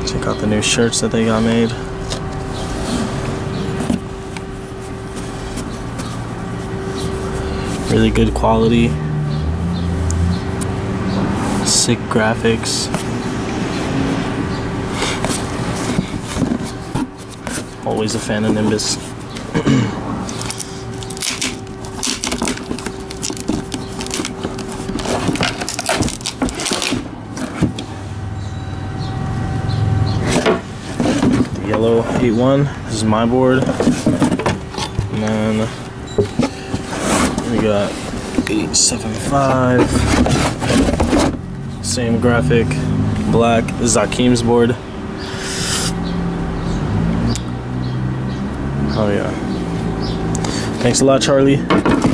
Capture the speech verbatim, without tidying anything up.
Check out the new shirts that they got made. Really good quality. Sick graphics. Always a fan of Nimbus. The yellow eight one. This is my board. And then we got eight seven five. Same graphic. Black. This is Akeem's board. Oh yeah. Thanks a lot, Charlie.